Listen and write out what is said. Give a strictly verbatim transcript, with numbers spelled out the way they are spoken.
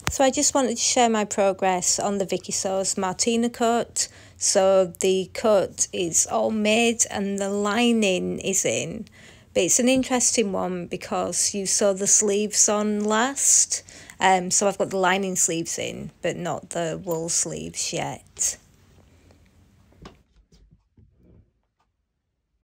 So I just wanted to share my progress on the Viki Sews Martina coat. So the coat is all made and the lining is in, but it's an interesting one because you sew the sleeves on last. Um, so I've got the lining sleeves in, but not the wool sleeves yet.